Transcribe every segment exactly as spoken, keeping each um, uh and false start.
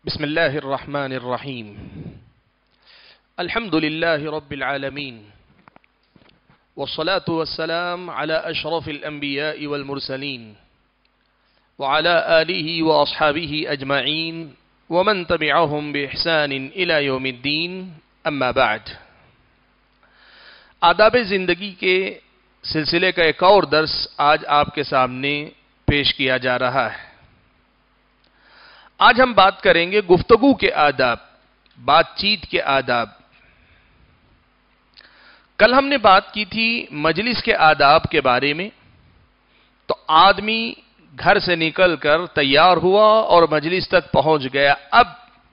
بسم الله الرحمن الرحيم. الحمد لله رب العالمين، والصلاة والسلام على أشرف الأنبياء والمرسلين وعلى آله وأصحابه أجمعين ومن تبعهم بإحسان إلى يوم الدين. أما بعد، آداب زندگی کے سلسلے کا ایک اور درس آج آپ کے سامنے پیش کیا جا رہا ہے. آج ہم بات کریں گے گفتگو کے آداب، بات چیت کے آداب. کل ہم نے بات کی تھی مجلس کے آداب کے بارے میں. تو آدمی گھر سے نکل کر تیار ہوا اور مجلس تک پہنچ گیا. اب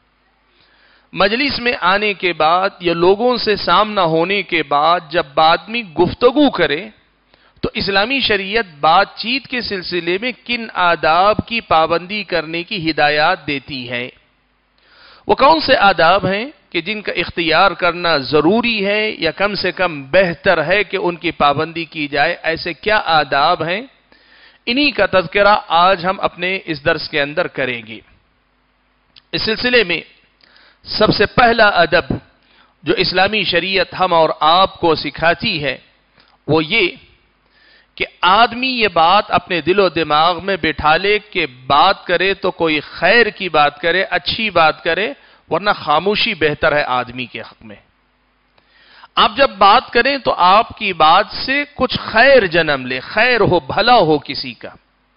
مجلس میں آنے کے بعد یا لوگوں سے سامنا ہونے کے بعد جب آدمی گفتگو کرے تو اسلامی شریعت بات چیت کے سلسلے میں کن آداب کی پابندی کرنے کی ہدایات دیتی ہے. وہ کون سے آداب ہیں کہ جن کا اختیار کرنا ضروری ہے یا کم سے کم بہتر ہے کہ ان کی پابندی کی جائے؟ ایسے کیا آداب ہیں؟ انہی کا تذکرہ آج ہم اپنے اس درس کے اندر کریں گے. اس سلسلے میں سب سے پہلا ادب جو اسلامی شریعت ہم اور آپ کو سکھاتی ہے وہ یہ کہ آدمی یہ بات اپنے دل و دماغ میں بٹھا لے کہ بات کرے تو کوئی خیر کی بات کرے، اچھی بات کرے، ورنہ خاموشی بہتر ہے آدمی کے حق میں. آپ جب بات کریں تو آپ کی بات سے کچھ خیر جنم لے، خیر ہو، بھلا ہو کسی کا.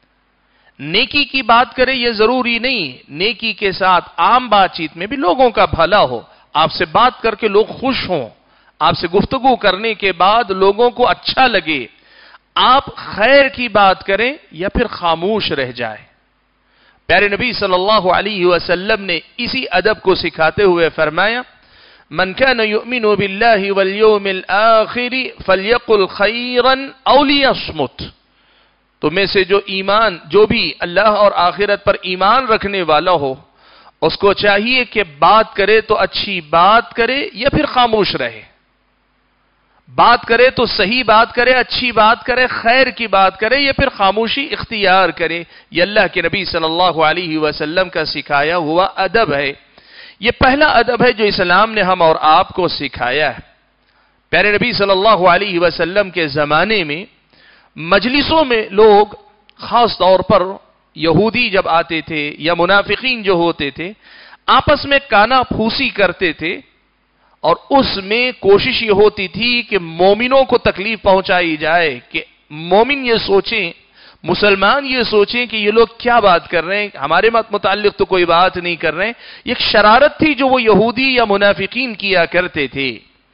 نیکی کی بات کرے یہ ضروری نہیں، نیکی کے ساتھ عام بات چیت میں بھی لوگوں کا بھلا ہو. آپ سے بات کر کے لوگ خوش ہوں، آپ سے گفتگو کرنے کے بعد لوگوں کو اچھا لگے. آپ خیر کی بات کریں یا پھر خاموش رہ جائے. پیارے نبی صلی اللہ علیہ وسلم نے اسی ادب کو سکھاتے ہوئے فرمایا: من كان يؤمن بالله واليوم الآخر فليقل خيرا أو ليصمت. تو میں سے جو ایمان جو بھی اللہ اور آخرت پر ایمان رکھنے والا ہو اس کو چاہیے کہ بات کرے تو اچھی بات کرے یا پھر خاموش رہے. بات کرے تو صحیح بات کرے، اچھی بات کرے، خیر کی بات کرے یا پھر خاموشی اختیار کرے. یہ اللہ کے نبی صلی اللہ علیہ وسلم کا سکھایا ہوا ادب ہے. یہ پہلا ادب ہے جو اسلام نے ہم اور آپ کو سکھایا ہے. پیارے نبی صلی اللہ علیہ وسلم کے زمانے میں مجلسوں میں لوگ، خاص طور پر یہودی جب آتے تھے یا منافقین جو ہوتے تھے، آپس میں کانا پھوسی کرتے تھے اور اس میں کوشش یہ ہوتی تھی کہ مومنوں کو تکلیف پہنچائی جائے، کہ مومن یہ سوچیں، مسلمان یہ سوچیں کہ یہ لوگ کیا بات کر رہے ہیں، ہمارے متعلق تو کوئی بات نہیں کر رہے ہیں. ایک شرارت تھی جو وہ یہودی یا منافقین کیا کرتے تھے.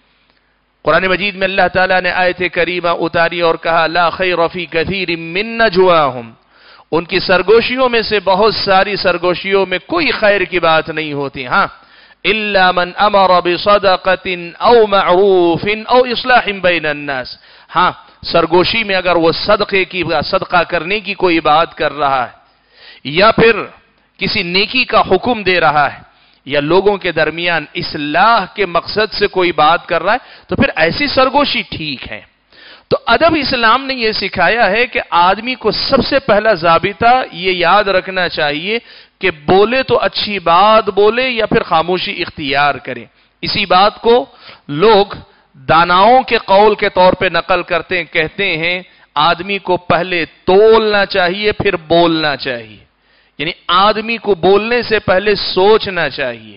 قرآن مجید میں اللہ تعالیٰ نے آیت کریمہ اتاری اور کہا: لا خیر فی کثیر من نجواہم. ان کی سرگوشیوں میں سے بہت ساری سرگوشیوں میں کوئی خیر کی بات نہیں ہوتی. ہاں، الا من امر بصدقۃ او معروف او اصلاح بین الناس. ہاں، سرگوشی میں اگر وہ صدقے کی صدقہ کرنے کی کوئی بات کر رہا ہے یا پھر کسی نیکی کا حکم دے رہا ہے یا لوگوں کے درمیان اصلاح کے مقصد سے کوئی بات کر رہا ہے تو پھر ایسی سرگوشی ٹھیک ہے. تو ادب اسلام نے یہ سکھایا ہے کہ آدمی کو سب سے پہلا ضابطہ یہ یاد رکھنا چاہیے کہ بولے تو اچھی بات بولے یا پھر خاموشی اختیار کرے. اسی بات کو لوگ داناؤں کے قول کے طور پہ نقل کرتے ہیں، کہتے ہیں آدمی کو پہلے تولنا چاہیے پھر بولنا چاہیے. یعنی آدمی کو بولنے سے پہلے سوچنا چاہیے.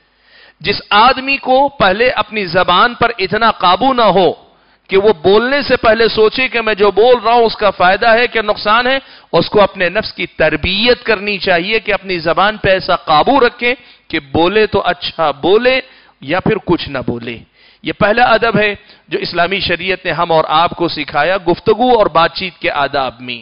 جس آدمی کو پہلے اپنی زبان پر اتنا قابو نہ ہو کہ وہ بولنے سے پہلے سوچے کہ میں جو بول رہا ہوں اس کا فائدہ ہے کہ نقصان ہے، اس کو اپنے نفس کی تربیت کرنی چاہیے کہ اپنی زبان پہ ایسا قابو رکھے کہ بولے تو اچھا بولے یا پھر کچھ نہ بولے. یہ پہلا ادب ہے جو اسلامی شریعت نے ہم اور آپ کو سکھایا گفتگو اور بات چیت کے آداب میں.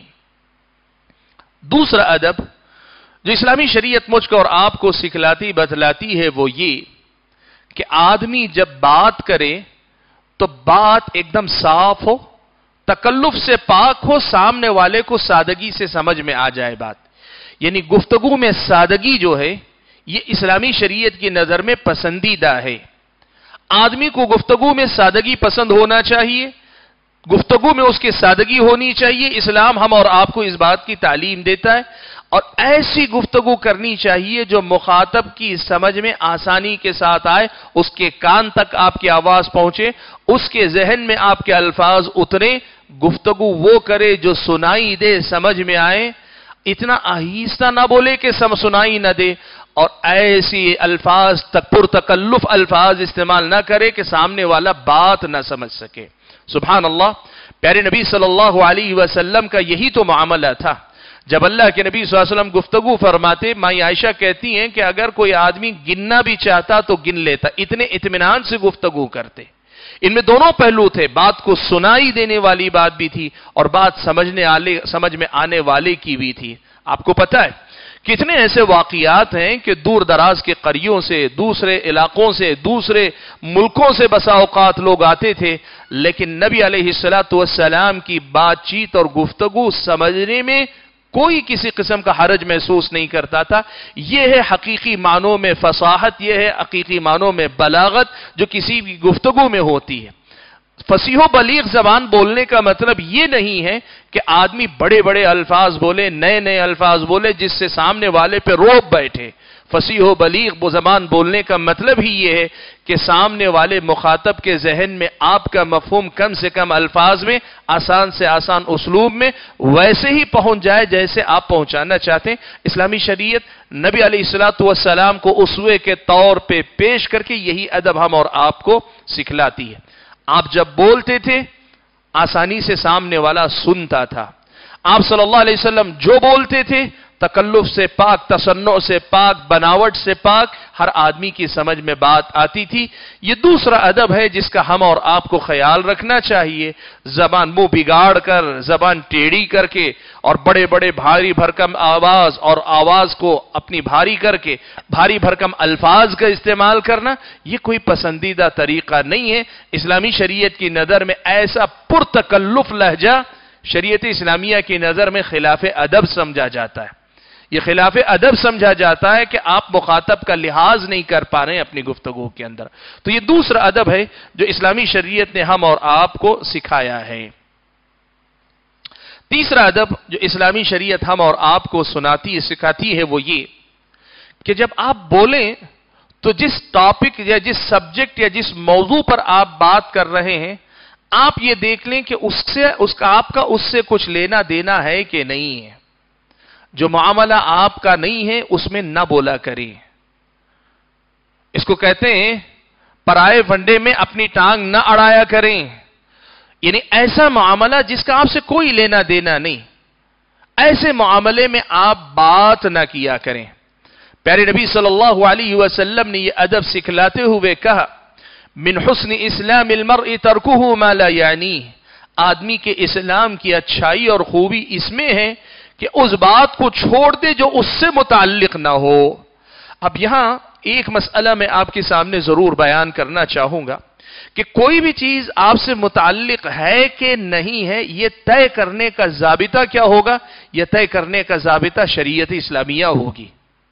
دوسرا ادب جو اسلامی شریعت مجھ کو اور آپ کو سکھلاتی بتلاتی ہے وہ یہ کہ آدمی جب بات کرے تو بات ایک دم صاف ہو، تکلف سے پاک ہو، سامنے والے کو سادگی سے سمجھ میں آ جائے بات. یعنی گفتگو میں سادگی جو ہے یہ اسلامی شریعت کی نظر میں پسندیدہ ہے. آدمی کو گفتگو میں سادگی پسند ہونا چاہیے، گفتگو میں اس کی سادگی ہونی چاہیے. اسلام ہم اور آپ کو اس بات کی تعلیم دیتا ہے اور ایسی گفتگو کرنی چاہیے جو مخاطب کی سمجھ میں آسانی کے ساتھ آئے، اس کے کان تک آپ کی آواز پہنچے، اس کے ذہن میں آپ کے الفاظ اترے. گفتگو وہ کرے جو سنائی دے، سمجھ میں آئے. اتنا آہستہ نہ بولے کہ سم سنائی نہ دے، اور ایسی الفاظ تک پر تکلف الفاظ استعمال نہ کرے کہ سامنے والا بات نہ سمجھ سکے. سبحان اللہ. پیارے نبی صلی اللہ علیہ وسلم کا یہی تو معاملہ تھا. جب اللہ کے نبی صلی اللہ علیہ وسلم گفتگو فرماتے، ماں عائشہ کہتی ہیں کہ اگر کوئی آدمی گننا بھی چاہتا تو گن لیتا، اتنے اطمینان سے گفتگو کرتے. ان میں دونوں پہلو تھے، بات کو سنائی دینے والی بات بھی تھی اور بات سمجھنے آلے سمجھ میں آنے والے کی بھی تھی. آپ کو پتا ہے کتنے ایسے واقعات ہیں کہ دور دراز کے قریوں سے، دوسرے علاقوں سے، دوسرے ملکوں سے بسا اوقات لوگ آتے تھے، لیکن نبی علیہ الصلوۃ والسلام کی بات چیت اور گفتگو سمجھنے میں کوئی کسی قسم کا حرج محسوس نہیں کرتا تھا. یہ ہے حقیقی معنوں میں فصاحت، یہ ہے حقیقی معنوں میں بلاغت جو کسی بھی گفتگو میں ہوتی ہے. فصیح و بلیغ زبان بولنے کا مطلب یہ نہیں ہے کہ آدمی بڑے بڑے الفاظ بولے، نئے نئے الفاظ بولے جس سے سامنے والے پہ روب بیٹھے. فصیح و بلیغ وہ زبان بولنے کا مطلب ہی یہ ہے کہ سامنے والے مخاطب کے ذہن میں آپ کا مفہوم کم سے کم الفاظ میں، آسان سے آسان اسلوب میں ویسے ہی پہنچ جائے جیسے آپ پہنچانا چاہتے ہیں. اسلامی شریعت نبی علیہ الصلوۃ والسلام کو اسوے کے طور پہ پیش کر کے یہی ادب ہم اور آپ کو سکھلاتی ہے. آپ جب بولتے تھے آسانی سے سامنے والا سنتا تھا. آپ صلی اللہ علیہ وسلم جو بولتے تھے تکلف سے پاک، تصنع سے پاک، بناوٹ سے پاک، ہر آدمی کی سمجھ میں بات آتی تھی. یہ دوسرا ادب ہے جس کا ہم اور آپ کو خیال رکھنا چاہیے. زبان منہ بگاڑ کر، زبان ٹیڑھی کر کے اور بڑے بڑے بھاری بھرکم آواز اور آواز کو اپنی بھاری کر کے بھاری بھرکم الفاظ کا استعمال کرنا یہ کوئی پسندیدہ طریقہ نہیں ہے. اسلامی شریعت کی نظر میں ایسا پرتکلف لہجہ شریعت اسلامیہ کی نظر میں خلاف ادب سمجھا جاتا ہے. یہ خلاف ادب سمجھا جاتا ہے کہ آپ مخاطب کا لحاظ نہیں کر پا رہے ہیں اپنی گفتگو کے اندر. تو یہ دوسرا ادب ہے جو اسلامی شریعت نے ہم اور آپ کو سکھایا ہے. تیسرا ادب جو اسلامی شریعت ہم اور آپ کو سناتی سکھاتی ہے وہ یہ کہ جب آپ بولیں تو جس ٹاپک یا جس سبجیکٹ یا جس موضوع پر آپ بات کر رہے ہیں آپ یہ دیکھ لیں کہ اس سے اس کا آپ کا اس سے کچھ لینا دینا ہے کہ نہیں ہے. جو معاملہ آپ کا نہیں ہے اس میں نہ بولا کریں. اس کو کہتے ہیں پرائے ونڈے میں اپنی ٹانگ نہ اڑایا کریں. یعنی ایسا معاملہ جس کا آپ سے کوئی لینا دینا نہیں، ایسے معاملے میں آپ بات نہ کیا کریں. پیارے نبی صلی اللہ علیہ وسلم نے یہ ادب سکھلاتے ہوئے کہا من حسن اسلام المرء ترکہ ما لا یعنی. آدمی کے اسلام کی اچھائی اور خوبی اس میں ہے کہ اس بات کو چھوڑ دے جو اس سے متعلق نہ ہو. اب یہاں ایک مسئلہ میں آپ کے سامنے ضرور بیان کرنا چاہوں گا کہ کوئی بھی چیز آپ سے متعلق ہے کہ نہیں ہے یہ طے کرنے کا ضابطہ کیا ہوگا؟ یہ طے کرنے کا ضابطہ شریعت اسلامیہ ہوگی.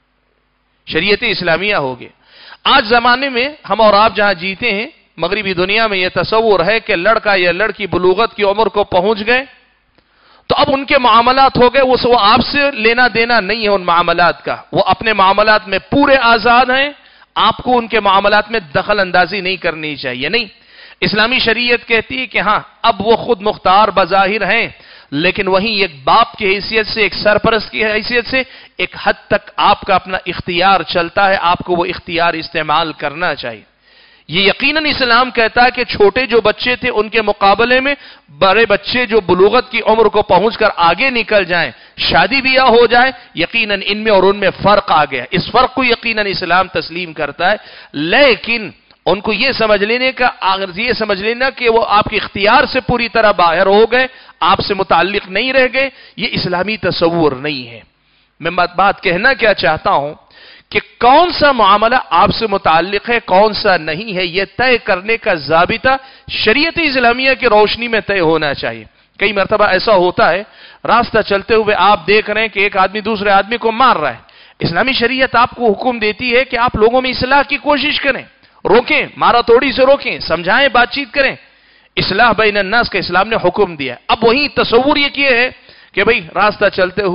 شریعت اسلامیہ ہوگی. آج زمانے میں ہم اور آپ جہاں جیتے ہیں مغربی دنیا میں یہ تصور ہے کہ لڑکا یا لڑکی بلوغت کی عمر کو پہنچ گئے تو اب ان کے معاملات ہو گئے، وہ آپ سے لینا دینا نہیں ہے ان معاملات کا. وہ اپنے معاملات میں پورے آزاد ہیں، آپ کو ان کے معاملات میں دخل اندازی نہیں کرنی چاہیے. نہیں، اسلامی شریعت کہتی ہے کہ ہاں اب وہ خود مختار بظاہر ہیں لیکن وہیں ایک باپ کی حیثیت سے، ایک سرپرست کی حیثیت سے ایک حد تک آپ کا اپنا اختیار چلتا ہے، آپ کو وہ اختیار استعمال کرنا چاہیے. یہ یقیناً اسلام کہتا ہے کہ چھوٹے جو بچے تھے ان کے مقابلے میں بڑے بچے جو بلوغت کی عمر کو پہنچ کر آگے نکل جائیں، شادی بیاہ ہو جائے، یقیناً ان میں اور ان میں فرق آ گیا. اس فرق کو یقیناً اسلام تسلیم کرتا ہے، لیکن ان کو یہ سمجھ لینے کا یہ سمجھ لینا کہ وہ آپ کے اختیار سے پوری طرح باہر ہو گئے، آپ سے متعلق نہیں رہ گئے، یہ اسلامی تصور نہیں ہے. میں بات کہنا کیا چاہتا ہوں کہ کون سا معاملہ آپ سے متعلق ہے کون سا نہیں ہے یہ طے کرنے کا ضابطہ شریعت اسلامیہ کی روشنی میں طے ہونا چاہیے. کئی مرتبہ ایسا ہوتا ہے راستہ چلتے ہوئے آپ دیکھ رہے ہیں کہ ایک آدمی دوسرے آدمی کو مار رہا ہے. اسلامی شریعت آپ کو حکم دیتی ہے کہ آپ لوگوں میں اصلاح کی کوشش کریں، روکیں، مارا توڑی سے روکیں، سمجھائیں، بات چیت کریں. اصلاح بین الناس کا اسلام نے حکم دیا. اب وہی تصور یہ کیے ہے کہ بھئی راستہ چلتے ہوئے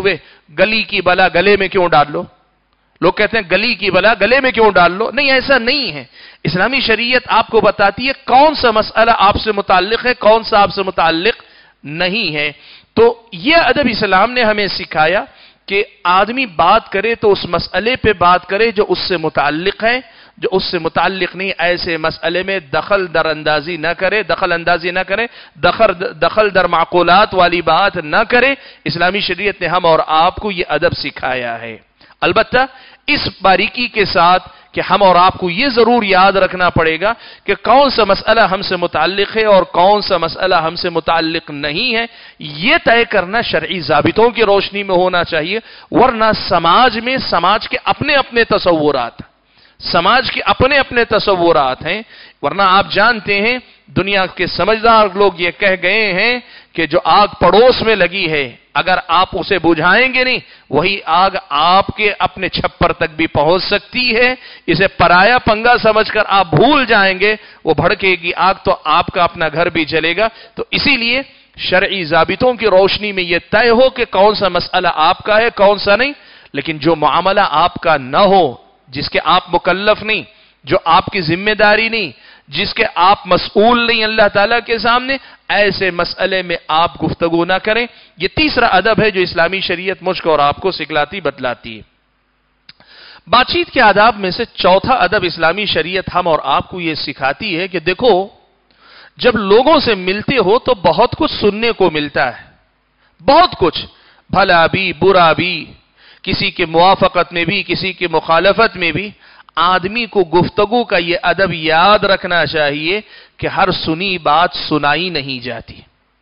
गली की बला गले में क्यों डाल लो? लोग कहते हैं गली की बला गले में क्यों डाल लो? नहीं, ऐसा नहीं है। इस्लामी शरीयत आपको बताती है कौन सा मसला आपसे मुताल्लिक है, कौन सा आपसे मुताल्लिक नहीं है। तो यह अदब इस्लाम ने हमें सिखाया कि आदमी बात करे तो उस मसले पे बात करे जो उससे मुताल्लिक है, जो उससे मुताल्लिक नहीं ऐसे मसले में दखल दर अंदाजी न करे, दखल अंदाजी न करे, दखल दखल दर माकूलात वाली बात न करे। इस्लामी शरीयत ने हम और आपको यह अदब सिखाया है। अलबत्ता इस बारीकी के साथ कि हम और आपको यह जरूर याद रखना पड़ेगा कि कौन सा मसला हमसे मुताल्लिक है और कौन सा मसला हमसे मुताल्लिक नहीं है, यह तय करना शरई ज़ाबितों की रोशनी में होना चाहिए। वरना समाज में समाज के अपने अपने तसव्वुरात समाज के अपने अपने तसव्वुरात हैं। वरना आप जानते हैं दुनिया के समझदार लोग ये कह गए हैं कि जो आग पड़ोस में लगी है अगर आप उसे बुझाएंगे नहीं, वही आग आपके अपने छप्पर तक भी पहुंच सकती है। इसे पराया पंगा समझकर आप भूल जाएंगे, वो भड़केगी आग तो आपका अपना घर भी जलेगा। तो इसीलिए शरई ज़ाबितों की रोशनी में यह तय हो कि कौन सा मसला आपका है कौन सा नहीं। लेकिन जो मामला आपका न हो, जिसके आप मुकल्लफ नहीं, जो आपकी जिम्मेदारी नहीं, जिसके आप मसऊल नहीं अल्लाह ताला के सामने, ऐसे मसले में आप गुफ्तगू ना करें। यह तीसरा अदब है जो इस्लामी शरीयत मुझको और आपको सिखलाती बतलाती है। बातचीत के आदाब में से चौथा अदब इस्लामी शरीयत हम और आपको यह सिखाती है कि देखो, जब लोगों से मिलते हो तो बहुत कुछ सुनने को मिलता है, बहुत कुछ, भला भी बुरा भी, किसी के मुआफकत में भी किसी की मुखालफत में भी। आदमी को गुफ्तगू का यह अदब याद रखना चाहिए कि हर सुनी बात सुनाई नहीं जाती,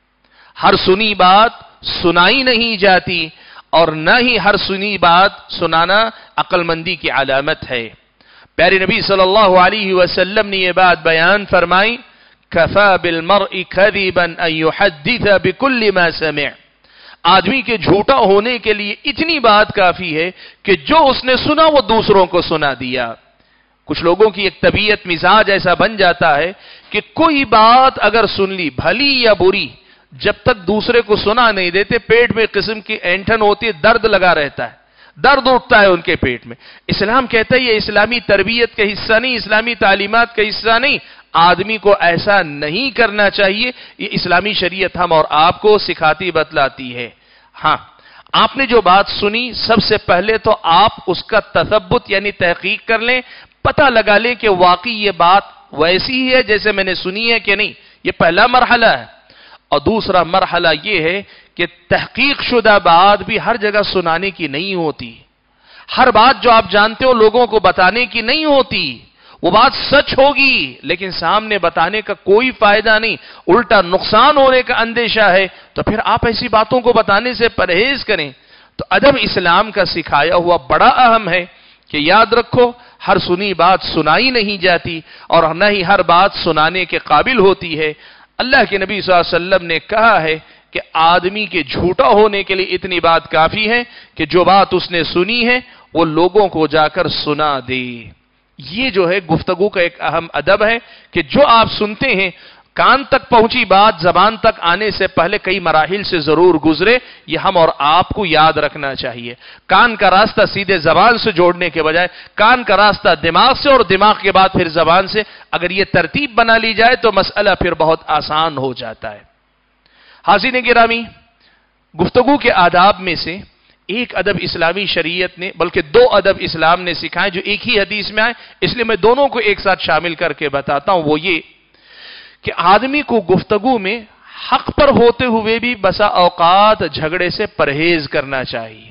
हर सुनी बात सुनाई नहीं जाती, और न ही हर सुनी बात सुनाना अक्लमंदी की अलामत है। प्यारे नबी सल्लल्लाहु अलैहि वसल्लम ने यह बात बयान फरमाई, कफा बिल मर्इ कज़िबन अन युहद्दिस बिकुल्लि मा समिअ। आदमी के झूठा होने के लिए इतनी बात काफी है कि जो उसने सुना वो दूसरों को सुना दिया। कुछ लोगों की एक तबीयत मिजाज ऐसा बन जाता है कि कोई बात अगर सुन ली भली या बुरी, जब तक दूसरे को सुना नहीं देते पेट में किस्म की ऐंठन होती है, दर्द लगा रहता है, दर्द उठता है उनके पेट में। इस्लाम कहता है ये इस्लामी तरबियत का हिस्सा नहीं, इस्लामी तालीमात का हिस्सा नहीं। आदमी को ऐसा नहीं करना चाहिए। ये इस्लामी शरीयत हम और आपको सिखाती बतलाती है। हां, आपने जो बात सुनी सबसे पहले तो आप उसका तसब्बुत यानी तहकीक कर लें, पता लगा लें कि वाकई ये बात वैसी ही है जैसे मैंने सुनी है कि नहीं। ये पहला मरहला है। और दूसरा मरहला ये है कि तहकीक शुदा बात भी हर जगह सुनाने की नहीं होती। हर बात जो आप जानते हो लोगों को बताने की नहीं होती। वो बात सच होगी लेकिन सामने बताने का कोई फायदा नहीं, उल्टा नुकसान होने का अंदेशा है। तो फिर आप ऐसी बातों को बताने से परहेज करें। तो अदब इस्लाम का सिखाया हुआ बड़ा अहम है कि याद रखो, हर सुनी बात सुनाई नहीं जाती और न ही हर बात सुनाने के काबिल होती है। अल्लाह के नबी सल्लल्लाहु अलैहि वसल्लम ने कहा है कि आदमी के झूठा होने के लिए इतनी बात काफी है कि जो बात उसने सुनी है वो लोगों को जाकर सुना दे। ये जो है गुफ्तगू का एक अहम अदब है कि जो आप सुनते हैं, कान तक पहुंची बात जबान तक आने से पहले कई मराहिल से जरूर गुजरे। ये हम और आपको याद रखना चाहिए। कान का रास्ता सीधे जबान से जोड़ने के बजाय कान का रास्ता दिमाग से और दिमाग के बाद फिर जबान से, अगर ये तरतीब बना ली जाए तो मसला फिर बहुत आसान हो जाता है। हाज़िरीन गिरामी, गुफ्तगू के आदाब में से एक अदब इस्लामी शरीयत ने, बल्कि दो अदब इस्लाम ने सिखाए जो एक ही हदीस में आए, इसलिए मैं दोनों को एक साथ शामिल करके बताता हूं। वो ये कि आदमी को गुफ्तगू में हक पर होते हुए भी बसा औकात झगड़े से परहेज करना चाहिए।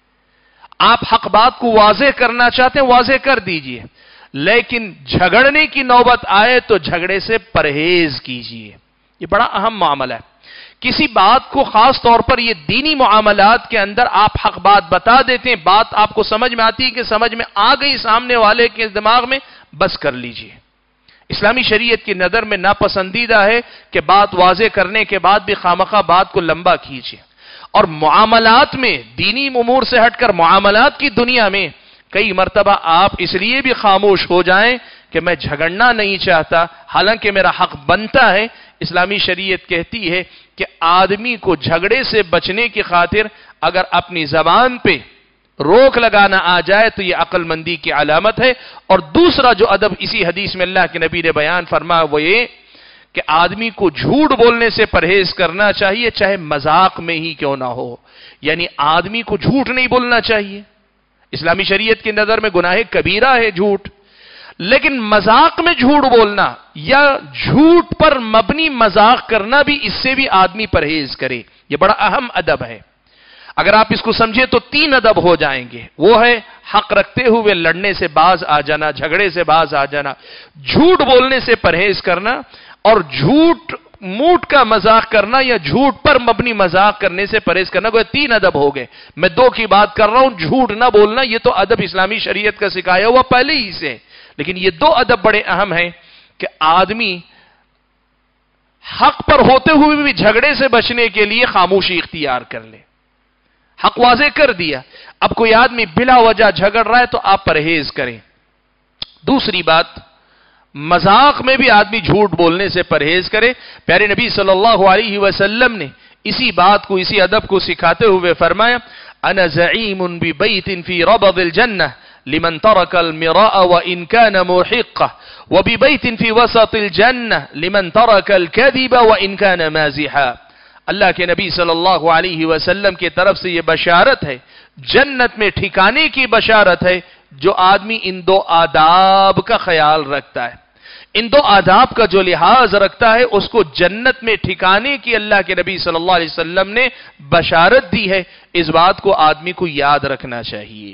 आप हक बात को वाज़ेह करना चाहते हैं, वाज़ेह कर दीजिए, लेकिन झगड़ने की नौबत आए तो झगड़े से परहेज कीजिए। यह बड़ा अहम मामला है। किसी बात को खास तौर पर यह दीनी मुआमलात के अंदर आप हक बात बता देते हैं, बात आपको समझ में आती है कि समझ में आ गई सामने वाले के दिमाग में, बस कर लीजिए। इस्लामी शरीयत की नजर में नापसंदीदा है कि बात वाज़ेह करने के बाद भी खामखा बात को लंबा कीजिए। और मुआमलात में, दीनी उमूर से हटकर मुआमलात की दुनिया में कई मर्तबा आप इसलिए भी खामोश हो जाएं कि मैं झगड़ना नहीं चाहता, हालांकि मेरा हक बनता है। इस्लामी शरीयत कहती है कि आदमी को झगड़े से बचने की खातिर اگر اپنی زبان پہ روک لگانا آ جائے تو یہ عقل مندی کی علامت ہے. اور دوسرا جو ادب اسی حدیث میں اللہ کے نبی نے بیان فرمایا وہ یہ کہ آدمی کو جھوٹ بولنے سے پرہیز کرنا چاہیے، چاہے مذاق میں ہی کیوں نہ ہو. یعنی آدمی کو جھوٹ نہیں بولنا چاہیے. اسلامی شریعت کی نظر میں گناہ کبیرہ ہے جھوٹ، لیکن مذاق میں جھوٹ بولنا یا جھوٹ پر مبنی مذاق کرنا بھی، اس سے بھی آدمی پرہیز کرے. یہ بڑا اہم ادب ہے. اگر آپ اس کو سمجھے تو تین ادب ہو جائیں گے. وہ ہے حق رکھتے ہوئے لڑنے سے باز آ جانا، جھگڑے سے باز آ جانا، جھوٹ بولنے سے پرہیز کرنا، اور جھوٹ موٹ کا مذاق کرنا یا جھوٹ پر مبنی مذاق کرنے سے پرہیز کرنا. کوئی تین ادب ہو گئے. میں دو کی بات کر رہا ہوں. جھوٹ نہ بولنا یہ تو ادب اسلامی شریعت کا سکھایا ہوا پہلے ہی سے، لیکن یہ دو ادب بڑے اہم ہیں کہ آدمی حق پر ہوتے ہوئے بھی جھگڑے سے بچنے کے لیے خاموشی اختیار کر لے. حق واضح کر دیا، اب کوئی آدمی بلا وجہ جھگڑ رہا ہے تو آپ پرہیز کریں. دوسری بات، مذاق میں بھی آدمی جھوٹ بولنے سے پرہیز کرے. پیارے نبی صلی اللہ علیہ وسلم نے اسی بات کو، اسی ادب کو سکھاتے ہوئے فرمایا: انا زعیم ببیت فی ربض الجنہ لمن ترک المراء وان كان محقا وببیت فی وسط الجنہ لمن ترک الكذب وان كان مازحا. اللہ کے نبی صلی اللہ علیہ وسلم کی طرف سے یہ بشارت ہے، جنت میں ٹھکانے کی بشارت ہے جو آدمی ان دو آداب کا خیال رکھتا ہے، ان دو آداب کا جو لحاظ رکھتا ہے، اس کو جنت میں ٹھکانے کی اللہ کے نبی صلی اللہ علیہ وسلم نے بشارت دی ہے. اس بات کو آدمی کو یاد رکھنا چاہیے.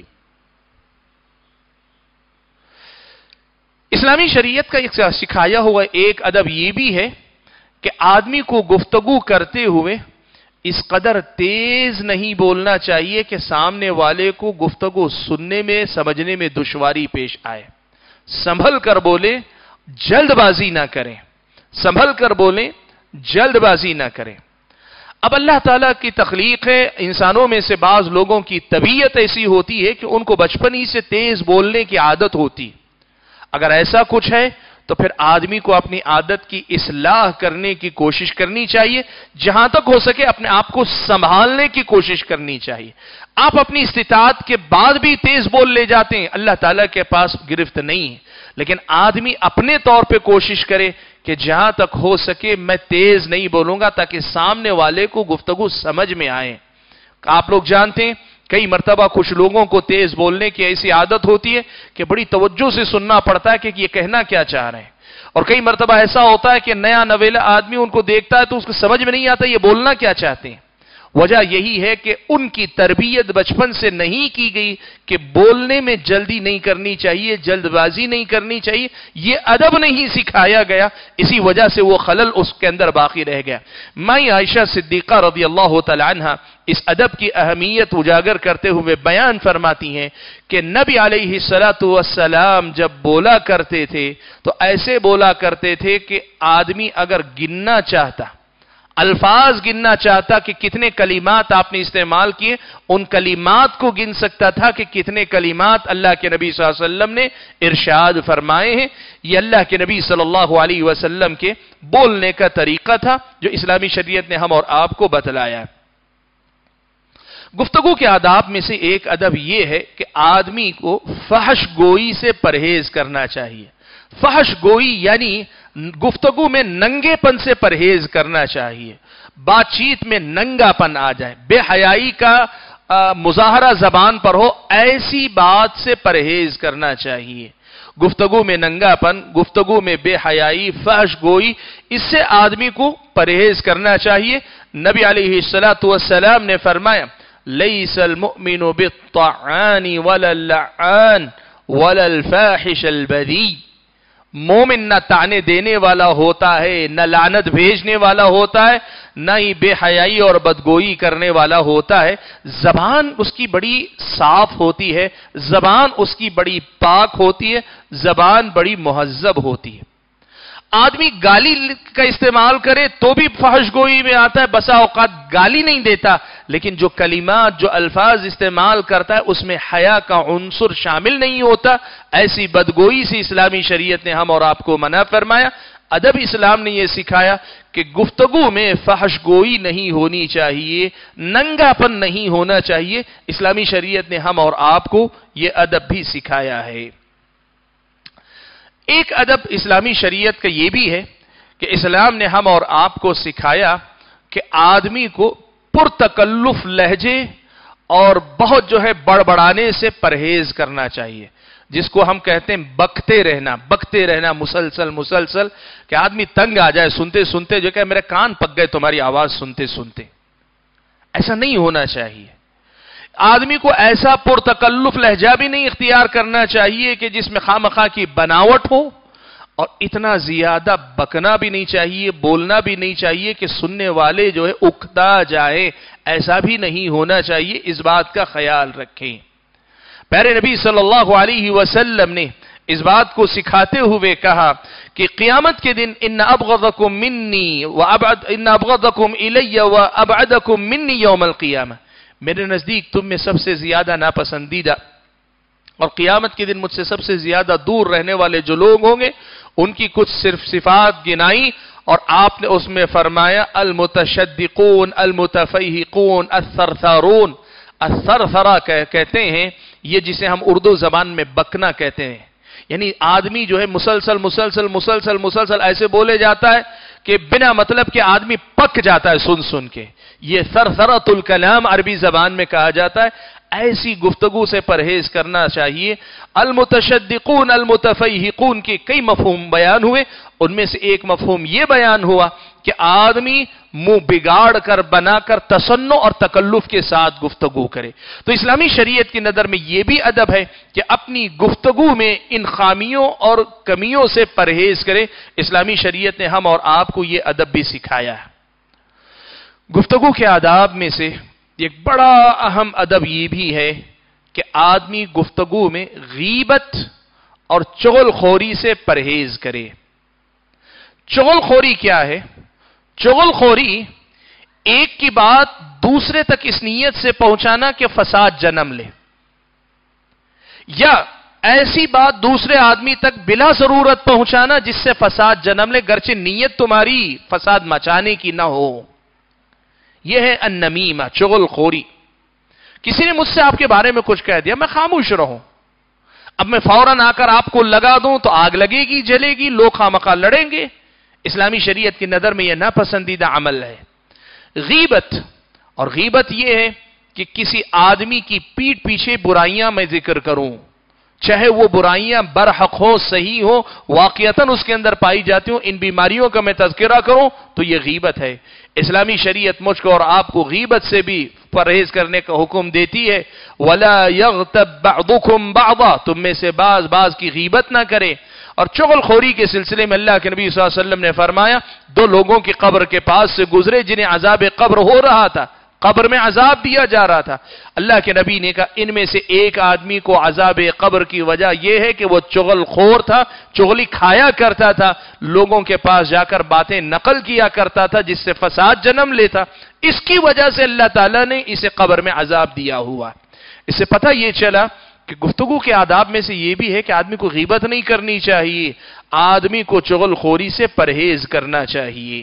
اسلامی شریعت کا ایک سکھایا ہوا ایک ادب یہ بھی ہے کہ آدمی کو گفتگو کرتے ہوئے اس قدر تیز نہیں بولنا چاہیے کہ سامنے والے کو گفتگو سننے میں، سمجھنے میں دشواری پیش آئے. سنبھل کر بولے، جلد بازی نہ کریں. سنبھل کر بولیں، جلد بازی نہ کریں. اب اللہ تعالیٰ کی تخلیق ہے، انسانوں میں سے بعض لوگوں کی طبیعت ایسی ہوتی ہے کہ ان کو بچپن ہی سے تیز بولنے کی عادت ہوتی. اگر ایسا کچھ ہے تو پھر آدمی کو اپنی عادت کی اصلاح کرنے کی کوشش کرنی چاہیے. جہاں تک ہو سکے اپنے آپ کو سنبھالنے کی کوشش کرنی چاہیے. آپ اپنی استطاعت کے بعد بھی تیز بول لے جاتے ہیں، اللہ تعالیٰ کے پاس گرفت نہیں ہے. لیکن آدمی اپنے طور پہ کوشش کرے کہ جہاں تک ہو سکے میں تیز نہیں بولوں گا تاکہ سامنے والے کو گفتگو سمجھ میں آئے. آپ لوگ جانتے ہیں کئی مرتبہ کچھ لوگوں کو تیز بولنے کی ایسی عادت ہوتی ہے کہ بڑی توجہ سے سننا پڑتا ہے کہ یہ کہنا کیا چاہ رہے ہیں. اور کئی مرتبہ ایسا ہوتا ہے کہ نیا نویلا آدمی ان کو دیکھتا ہے تو اس کو سمجھ میں نہیں آتا یہ بولنا کیا چاہتے ہیں. وجہ یہی ہے کہ ان کی تربیت بچپن سے نہیں کی گئی کہ بولنے میں جلدی نہیں کرنی چاہیے، جلد بازی نہیں کرنی چاہیے. یہ ادب نہیں سکھایا گیا، اسی وجہ سے وہ خلل اس کے اندر باقی رہ گیا. مائی عائشہ صدیقہ رضی اللہ تعالی عنہ اس ادب کی اہمیت اجاگر کرتے ہوئے بیان فرماتی ہیں کہ نبی علیہ الصلوۃ والسلام جب بولا کرتے تھے تو ایسے بولا کرتے تھے کہ آدمی اگر گننا چاہتا، الفاظ گننا چاہتا کہ کتنے کلمات آپ نے استعمال کیے، ان کلمات کو گن سکتا تھا کہ کتنے کلمات اللہ کے نبی صلی اللہ علیہ وسلم نے ارشاد فرمائے ہیں. یہ اللہ کے نبی صلی اللہ علیہ وسلم کے بولنے کا طریقہ تھا جو اسلامی شریعت نے ہم اور آپ کو بتلایا ہے. گفتگو کے آداب میں سے ایک ادب یہ ہے کہ آدمی کو فحش گوئی سے پرہیز کرنا چاہیے. فحش گوئی یعنی گفتگو میں ننگے پن سے پرہیز کرنا چاہیے. بات چیت میں ننگا پن آ جائے، بے حیائی کا مظاہرہ زبان پر ہو، ایسی بات سے پرہیز کرنا چاہیے. گفتگو میں ننگا پن، گفتگو میں بے حیائی، فحش گوئی، اس سے آدمی کو پرہیز کرنا چاہیے. نبی علیہ الصلوۃ والسلام نے فرمایا: لیس المؤمن بالطعان ولا اللعان ولا الفاحش البذی. مومن نہ تانے دینے والا ہوتا ہے، نہ لعنت بھیجنے والا ہوتا ہے، نہ ہی بے حیائی اور بدگوئی کرنے والا ہوتا ہے. زبان اس کی بڑی صاف ہوتی ہے، زبان اس کی بڑی پاک ہوتی ہے، زبان بڑی مہذب ہوتی ہے. آدمی گالی کا استعمال کرے تو بھی فحش گوئی میں آتا ہے. بسا اوقات گالی نہیں دیتا لیکن جو کلمات، جو الفاظ استعمال کرتا ہے اس میں حیا کا عنصر شامل نہیں ہوتا. ایسی بدگوئی سے اسلامی شریعت نے ہم اور آپ کو منع فرمایا. ادب اسلام نے یہ سکھایا کہ گفتگو میں فحش گوئی نہیں ہونی چاہیے، ننگا پن نہیں ہونا چاہیے۔ اسلامی شریعت نے ہم اور آپ کو یہ ادب بھی سکھایا ہے۔ ایک ادب اسلامی شریعت کا یہ بھی ہے کہ اسلام نے ہم اور آپ کو سکھایا کہ آدمی کو پرتکلف لہجے اور بہت جو ہے بڑبڑانے سے پرہیز کرنا چاہیے، جس کو ہم کہتے ہیں بکتے رہنا، بکتے رہنا مسلسل مسلسل، کہ آدمی تنگ آ جائے سنتے سنتے، جو کہ میرے کان پک گئے تمہاری آواز سنتے سنتے۔ ایسا نہیں ہونا چاہیے۔ آدمی کو ایسا پرتکلف لہجہ بھی نہیں اختیار کرنا چاہیے کہ جس میں خواہ کی بناوٹ ہو، اور اتنا زیادہ بکنا بھی نہیں چاہیے، بولنا بھی نہیں چاہیے کہ سننے والے جو ہے اکتا جائے، ایسا بھی نہیں ہونا چاہیے۔ اس بات کا خیال رکھیں۔ پیارے نبی صلی اللہ علیہ وسلم نے اس بات کو سکھاتے ہوئے کہا کہ قیامت کے دن ان ابغضکم منی وابعد ان ابغضکم الی وابعدکم منی یوم القیامہ، میرے نزدیک تم میں سب سے زیادہ ناپسندیدہ اور قیامت کے دن مجھ سے سب سے زیادہ دور رہنے والے جو لوگ ہوں گے، ان کی کچھ صرف صفات گنائی، اور آپ نے اس میں فرمایا المتشدقون المتفیہقون الثرثارون۔ الثرثرہ کہتے ہیں یہ جسے ہم اردو زبان میں بکنا کہتے ہیں، یعنی آدمی جو ہے مسلسل مسلسل مسلسل مسلسل ایسے بولے جاتا ہے کہ بنا مطلب کہ آدمی پک جاتا ہے سن سن کے، یہ ثرثرۃ الکلام عربی زبان میں کہا جاتا ہے۔ ایسی گفتگو سے پرہیز کرنا چاہیے۔ المتشدقون المتفیہقون کے کئی مفہوم بیان ہوئے، ان میں سے ایک مفہوم یہ بیان ہوا کہ آدمی منہ بگاڑ کر بنا کر تصنع اور تکلف کے ساتھ گفتگو کرے۔ تو اسلامی شریعت کی نظر میں یہ بھی ادب ہے کہ اپنی گفتگو میں ان خامیوں اور کمیوں سے پرہیز کرے۔ اسلامی شریعت نے ہم اور آپ کو یہ ادب بھی سکھایا ہے۔ گفتگو کے آداب میں سے ایک بڑا اہم ادب یہ بھی ہے کہ آدمی گفتگو میں غیبت اور چغل خوری سے پرہیز کرے۔ چغل خوری کیا ہے؟ چغل خوری ایک کی بات دوسرے تک اس نیت سے پہنچانا کہ فساد جنم لے، یا ایسی بات دوسرے آدمی تک بلا ضرورت پہنچانا جس سے فساد جنم لے، گرچہ نیت تمہاری فساد مچانے کی نہ ہو۔ یہ ہے النمیمہ، چغل خوری۔ کسی نے مجھ سے آپ کے بارے میں کچھ کہہ دیا، میں خاموش رہوں، اب میں فوراً آ کر آپ کو لگا دوں تو آگ لگے گی، جلے گی، لوگ خامخواہ لڑیں گے۔ اسلامی شریعت کی نظر میں یہ ناپسندیدہ عمل ہے۔ غیبت، اور غیبت یہ ہے کہ کسی آدمی کی پیٹھ پیچھے برائیاں میں ذکر کروں، چاہے وہ برائیاں برحق ہو، صحیح ہو، واقعتاً اس کے اندر پائی جاتی ہوں، ان بیماریوں کا میں تذکرہ کروں تو یہ غیبت ہے۔ اسلامی شریعت مجھ کو اور آپ کو غیبت سے بھی پرہیز کرنے کا حکم دیتی ہے۔ وَلَا يَغْتَبْ بَعْضُكُمْ بَعْضًا، تم میں سے بعض بعض کی غیبت نہ کرے۔ اور چغل خوری کے سلسلے میں اللہ کے نبی صلی اللہ علیہ وسلم نے فرمایا، دو لوگوں کی قبر کے پاس سے گزرے جنہیں عذاب قبر ہو رہا تھا، قبر میں عذاب دیا جا رہا تھا۔ اللہ کے نبی نے کہا ان میں سے ایک آدمی کو عذاب قبر کی وجہ یہ ہے کہ وہ چغل خور تھا، چغلی کھایا کرتا تھا، لوگوں کے پاس جا کر باتیں نقل کیا کرتا تھا جس سے فساد جنم لیتا، اس کی وجہ سے اللہ تعالیٰ نے اسے قبر میں عذاب دیا ہوا۔ اس سے پتہ یہ چلا کہ گفتگو کے آداب میں سے یہ بھی ہے کہ آدمی کو غیبت نہیں کرنی چاہیے، آدمی کو چغل خوری سے پرہیز کرنا چاہیے۔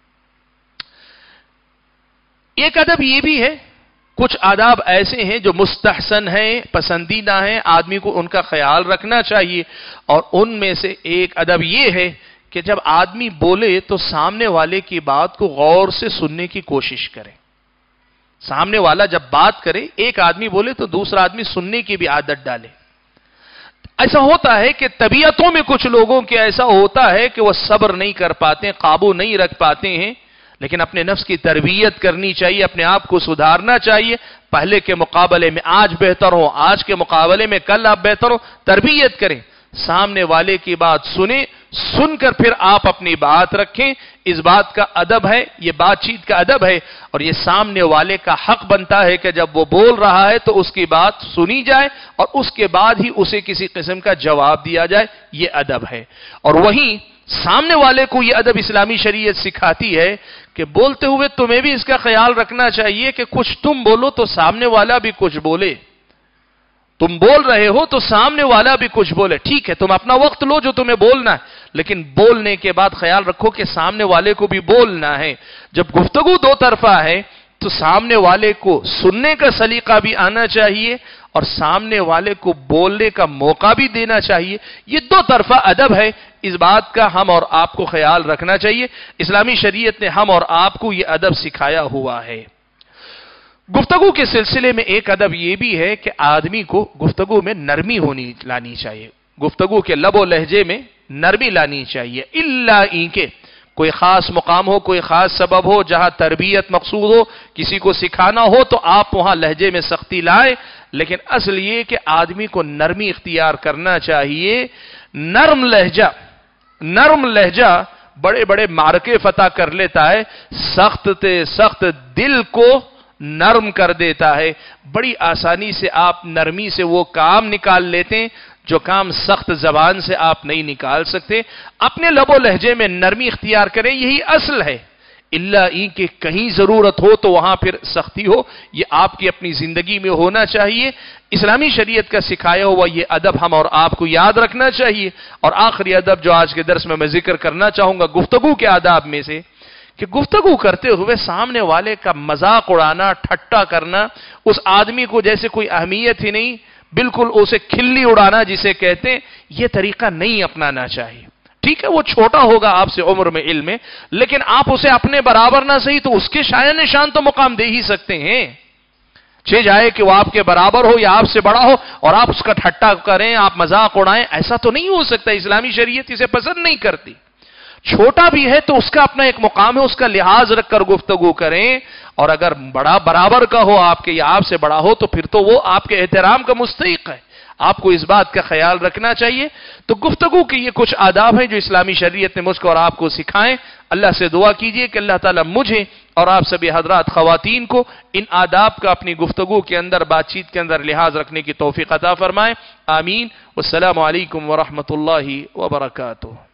ایک ادب یہ بھی ہے، کچھ آداب ایسے ہیں جو مستحسن ہیں، پسندیدہ ہیں، آدمی کو ان کا خیال رکھنا چاہیے، اور ان میں سے ایک ادب یہ ہے کہ جب آدمی بولے تو سامنے والے کی بات کو غور سے سننے کی کوشش کرے۔ سامنے والا جب بات کرے، ایک آدمی بولے تو دوسرا آدمی سننے کی بھی عادت ڈالے۔ ایسا ہوتا ہے کہ طبیعتوں میں کچھ لوگوں کے ایسا ہوتا ہے کہ وہ صبر نہیں کر پاتے، قابو نہیں رکھ پاتے ہیں، لیکن اپنے نفس کی تربیت کرنی چاہیے، اپنے آپ کو سدھارنا چاہیے، پہلے کے مقابلے میں آج بہتر ہو، آج کے مقابلے میں کل آپ بہتر ہو، تربیت کریں، سامنے والے کی بات سنیں، سن کر پھر آپ اپنی بات رکھیں۔ اس بات کا ادب ہے، یہ بات چیت کا ادب ہے، اور یہ سامنے والے کا حق بنتا ہے کہ جب وہ بول رہا ہے تو اس کی بات سنی جائے اور اس کے بعد ہی اسے کسی قسم کا جواب دیا جائے، یہ ادب ہے۔ اور وہیں سامنے والے کو یہ ادب اسلامی شریعت سکھاتی ہے کہ بولتے ہوئے تمہیں بھی اس کا خیال رکھنا چاہیے کہ کچھ تم بولو تو سامنے والا بھی کچھ بولے، تم بول رہے ہو تو سامنے والا بھی کچھ بولے۔ ٹھیک ہے، تم اپنا وقت لو جو تمہیں بولنا ہے، لیکن بولنے کے بعد خیال رکھو کہ سامنے والے کو بھی بولنا ہے. جب گفتگو دو طرفہ ہے تو سامنے والے کو سننے کا سلیقہ بھی آنا چاہیے اور سامنے والے کو بولنے کا موقع بھی دینا چاہیے. یہ دو طرفہ ادب ہے، اس بات کا ہم اور آپ کو خیال رکھنا چاہیے. اسلامی شریعت نے ہم اور آپ کو یہ ادب سکھایا ہوا ہے. گفتگو کے سلسلے میں ایک ادب یہ بھی ہے کہ آدمی کو گفتگو میں نرمی ہونی لانی چاہیے. گفتگو کے لب و لہجے میں نرمی لانی چاہیے. الا ان کے کوئی خاص مقام ہو، کوئی خاص سبب ہو جہاں تربیت مقصود ہو، کسی کو سکھانا ہو تو آپ وہاں لہجے میں سختی لائیں. لیکن اصل یہ کہ آدمی کو نرمی اختیار کرنا چاہیے. نرم لہجہ نرم لہجہ بڑے بڑے معرکے فتح کر لیتا ہے، سخت تے سخت دل کو نرم کر دیتا ہے. بڑی آسانی سے آپ نرمی سے وہ کام نکال لیتے ہیں جو کام سخت زبان سے آپ نہیں نکال سکتے. اپنے لب و لہجے میں نرمی اختیار کریں، یہی اصل ہے. اللہ این کہ کہیں ضرورت ہو تو وہاں پھر سختی ہو، یہ آپ کی اپنی زندگی میں ہونا چاہیے. اسلامی شریعت کا سکھایا ہوا یہ ادب ہم اور آپ کو یاد رکھنا چاہیے. اور آخری ادب جو آج کے درس میں میں ذکر کرنا چاہوں گا گفتگو کے آداب میں سے، کہ گفتگو کرتے ہوئے سامنے والے کا مذاق اڑانا، ٹھٹا کرنا، اس آدمی کو جیسے کوئی اہمیت ہی نہیں، بالکل اسے کھلی اڑانا جسے کہتے ہیں، یہ طریقہ نہیں اپنانا چاہیے. ٹھیک ہے وہ چھوٹا ہوگا آپ سے عمر میں، علم میں، لیکن آپ اسے اپنے برابر نہ صحیح تو اس کے شایان نشان تو مقام دے ہی سکتے ہیں. چھ جائے کہ وہ آپ کے برابر ہو یا آپ سے بڑا ہو اور آپ اس کا ٹھٹا کریں، آپ مذاق اڑائیں، ایسا تو نہیں ہو سکتا. اسلامی شریعت اسے پسند نہیں کرتی. چھوٹا بھی ہے تو اس کا اپنا ایک مقام ہے، اس کا لحاظ رکھ کر گفتگو کریں. اور اگر بڑا برابر کا ہو آپ کے یا آپ سے بڑا ہو تو پھر تو وہ آپ کے احترام کا مستحق ہے. آپ کو اس بات کا خیال رکھنا چاہیے. تو گفتگو کے یہ کچھ آداب ہیں جو اسلامی شریعت نے مجھ کو اور آپ کو سکھائیں. اللہ سے دعا کیجئے کہ اللہ تعالیٰ مجھے اور آپ سبھی حضرات خواتین کو ان آداب کا اپنی گفتگو کے اندر، بات چیت کے اندر لحاظ رکھنے کی توفیق عطا فرمائے. آمین. والسلام علیکم ورحمۃ اللہ وبرکاتہ.